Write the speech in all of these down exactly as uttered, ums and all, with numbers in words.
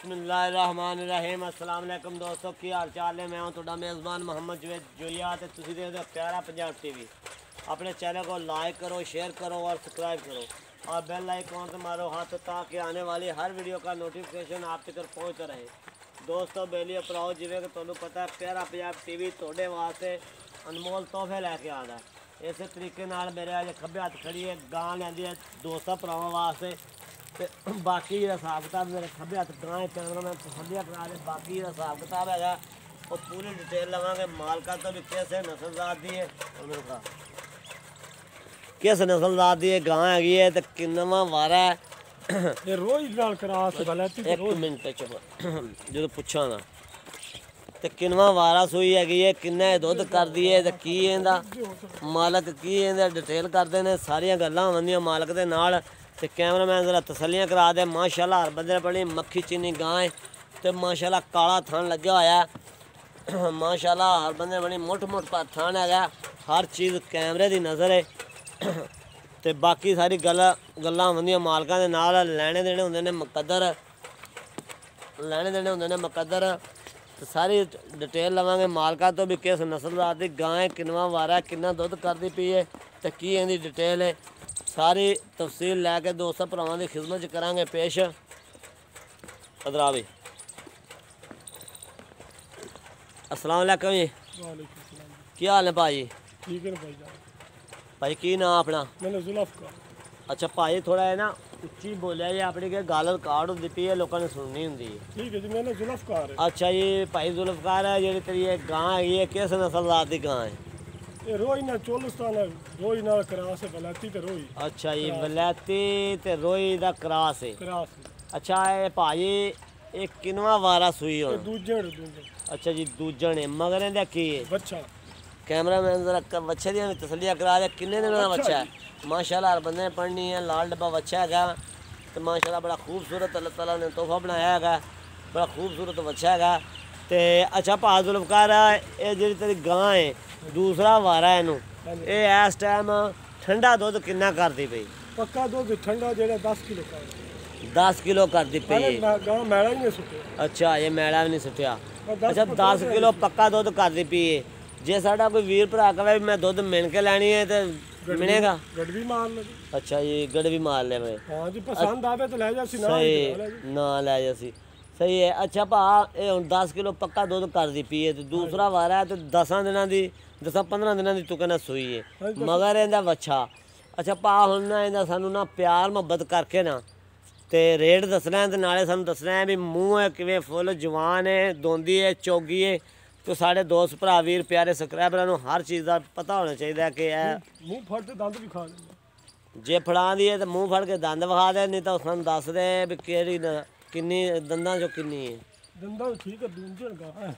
बिस्मिल्लाहिर्रहमानिर्रहीम। अस्सलाम वालेकुम दोस्तों, की हाल चाल है। मैं हूं तुहाडा मेज़बान मोहम्मद जुवेद जुलिया ते तुसीं देखदे हो प्यारा पंजाब टीवी। अपने चैनल को लाइक करो, शेयर करो और सब्सक्राइब करो और बेल आइकॉन से मारो हाथ ताकि आने वाली हर वीडियो का नोटिफिकेशन आप तक पहुँच रहे। दोस्तों बेलियो भराओ, जिवें कि तुहानूं पता है प्यारा पंजाब टीवी तुहाडे वास्ते अनमोल तोहफे लैके आंदा है। इस तरीके नाल मेरे अज खब्बे हत्थ खड़ी है गां लैंदी है दोस्तों भरावां वास्ते। ते बाकी हिसाब किताब मेरे खब्बे हत्थ गां कैमरा मैं तसल्लियां करा दे। बाकी हिसाब किताब है वो पूरी डिटेल लवांगे मालका तो भी किस नस्लजात दी है और मेरे का किस नस्लजात दी गां हैगी है ते किन्नवां वारा है। ये रोज नाल क्रॉस गलती एक मिनट चुप जो पुछा ना ते किन्नवां वारा सूई हैगी है, किन्ना दुध करदी है ते की इहदा मालक की इहदा डिटेल करदे ने सारियां गल्लां होंदियां मालक दे नाल। ते कैमरामैन जरा तसल्लियां करा दे। माशाल्लाह हर बंदे बड़ी मक्खी चीनी गां है ते माशाल्लाह काला थान लग्या होया है। माशाल्लाह हर बंदे बड़ी मुठ मुठ पर थान है। हर चीज़ कैमरे की नज़र है ते बाकी सारी गल गल्लां होंदियां मालकां दे नाल। लैने देने होंदे ने मुकद्दर लैने देने होंदे ने मुकद्दर ते सारी डिटेल लवांगे मालका तो भी किस नस्लदार दी गां है, किन्नवां वारा है, किन्ना दुध करदी पई है ते की इहदी डिटेल है। सारी तफसील लैके दोस्तों भरावां दी खिदमत च करांगे पेश। अदरा भी अस्सलाम वालेकुम जी, की हाल है भाजी? ठीक है भाई जान। भाई की नाम अपना? मैंने जुल्फ़कार। अच्छा भाई थोड़ा है ना उच्ची बोलिया जी, अपनी के गल रिकॉर्ड होंदी पई है लोगों ने सुननी होंदी है। ठीक है जी, मैंने जुल्फ़कार है। अच्छा जी भाई जुल्फ़कार है, जी तेरी ये गां है ये किस नस्लदार दी गां है? ये रोई ना चोलिस्तान है, रोई ना क्रॉस है, बलाती ते रोई। अच्छा जी वलैती ते रोई दा क्रॉस है। क्रॉस है। अच्छा ये भाजी एक किन्नवां वारा सूई हो? ये दूजन दूजन। अच्छा जी दूजन है। मगर इहदा की है? बच्चा। कैमरामैन जरा बच्चे दी तसल्लियां करा दे, किन्ने दिन का बच्चा है? माशाल्लाह हर बंदे ने पढ़नी है। लाल डब्बा बच्चा है तो माशाल्लाह बड़ा खूबसूरत अल्लाह ताला ने तोहफा बनाया है, बड़ा खूबसूरत बच्चा है। तो अच्छा भा जुल्फ़कार ये जी तेरी गां है दूसरा वारा है इनू ये इस टाइम ठंडा दुध किन्ना करदी पई? पक्का दुध ठंडा जेड़ा दस किलो का दस किलो करदी पई है। गां मैला ही नहीं सुटिया। अच्छा ये मैला भी नहीं सुटिया। अच्छा दस किलो पक्का दुध करदी पई है। जे साडा कोई वीर भरा कहे मैं दुध मिन के लैनी है तो मिलेगा? गड़वी मार ले। अच्छा जी गड़वी मार ले भाई। हाँ जी पसंद आवे तो ले जासी ना सही ना ले जासी सही है। अच्छा भा ये हुण दस किलो पक्का दुध करदी पई है तो दूसरा वारा है तो दसां दिनां दी दसां पंद्रह दिनां दी तू कहना सूई है मगर इहदा बच्चा। अच्छा भा हुण ना इहदा सानू ना प्यार मुहब्बत करके ना ते रेट दसना है ते नाले सानू दसना है भी मूँह है किवें फुल जवान है दोंदी है चौगी है। तो साढ़े दोस्त भरा वीर प्यारे सबसक्राइबरां नूं हर चीज़ का पता होना चाहिए कि मूँह फड़ के दंद भी खा लेंगे। जे फड़ा दी है तो मूँह फड़ के दंद विखा दे, नहीं तो सानूं दस दे भी केड़ी किन्नी दंदां चो किन्नी है। दंदां ठीक है दूजन का है।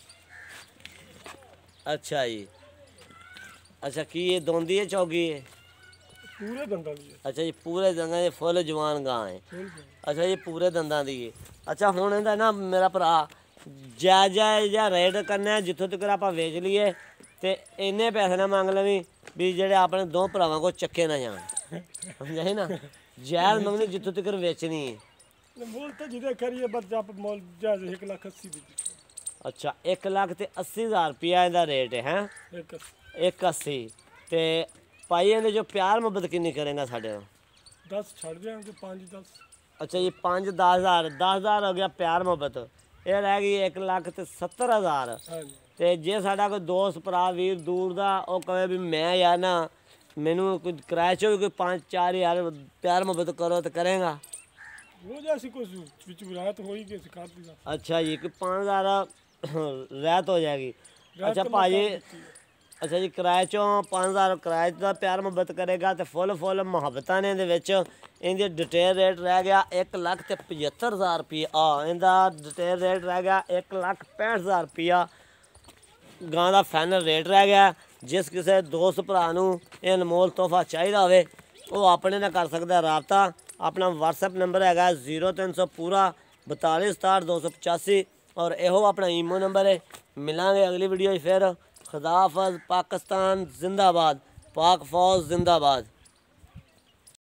अच्छा जी अच्छा की ये दोंदी है चौगी है? पूरे दंदां दी है। अच्छा जी पूरे दंदां दी फुल जवान गां है। अच्छा जी पूरे दंदां दी है। अच्छा हुण इहदा ना मेरा भरा जायज़ जायज़ जा रेट करना है जितों तक आप वेच लीए तो इन्ने पैसे ना मंग लवी भी जेडे अपने दो भरावां को चक्के ना जान समझे ना। जायज़ मंगनी जितों तक वेचनी है। मोल तो जिदे करिए बस आप मोल जायज़ एक लाख अस्सी दी। अच्छा एक लाख ते अस्सी हज़ार रुपया इहदा रेट है हैं? एक अस्सी ते भाई इहदे जो प्यार मुहब्बत किन्नी करेंगा साढ़े दस छड़ देंगे पाँच दस। अच्छा जी पाँच दस हज़ार दस हज़ार हो गया प्यार मुहब्बत। ये रह गई एक लाख ते सत्तर हज़ार। तो जे साडा कोई दोस्त भरा वीर दूर का वो कहे भी मैं यार ना मैनू कोई किराए चो भी कोई पाँच चार हज़ार प्यार मुहब्बत करो तो करेगा? हो जैसी कुछ राहत होगी कि अच्छा जी कोई पाँच हज़ार राहत हो जाएगी। अच्छा भाजी अच्छा जी किराए चो पाँच हज़ार किराए का प्यार मुहब्बत करेगा तो फुल फुल मुहब्बत ने इनकी डिटेल रेट रह गया एक लख ते पचहत्तर हज़ार रुपया। आ इनका डिटेल रेट रह गया एक लख पैंठ हज़ार रुपया। गां का फाइनल रेट रह गया। जिस किसी दोस्त भरा नूं ये अनमोल तोहफा चाहिए होवे वो अपने नाल कर सकता राबता। अपना व्हाट्सएप नंबर है जीरो तीन सौ पूरा बताली सताहठ दो सौ पचासी और यो अपना ईमो नंबर है। मिलांगे अगली वीडियो फिर। खुदा हाफिज़। पाकिस्तान जिंदाबाद, पाक फौज जिंदाबाद।